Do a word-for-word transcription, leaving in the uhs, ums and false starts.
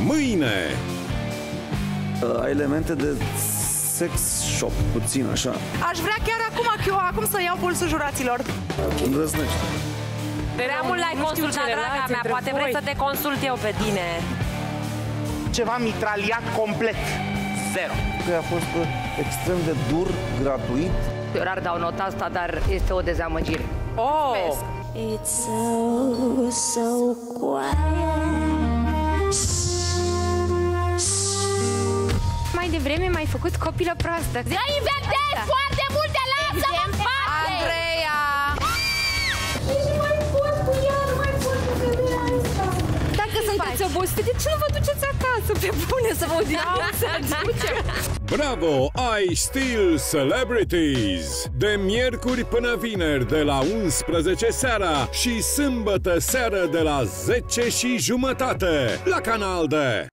Mâine! Elemente de sex shop, puțin așa. Aș vrea chiar acum, eu, acum să iau pulsul juraților. Îndrăznești. Prea mult l-ai consultat, draga mea. Poate vrei să te consult eu pe tine. Ceva mitraliat complet. Zero. Că a fost extrem de dur, gratuit. Eu rar dau nota asta, dar este o dezamăgire. Oh! It's so, so quiet. Mai devreme m-ai făcut copilă proastă. Eu inventez foarte multe, lasă-mă în pace! Andreea! Și mai pot cu ea, nu mai pot cu femeia asta. Dacă sunteți obosite, de ce nu vă duceți acasă? Pe bune să vă ducem. Bravo! Ai Still Celebrities! De miercuri până vineri de la unsprezece seara și sâmbătă seară de la zece și jumătate la Canal D.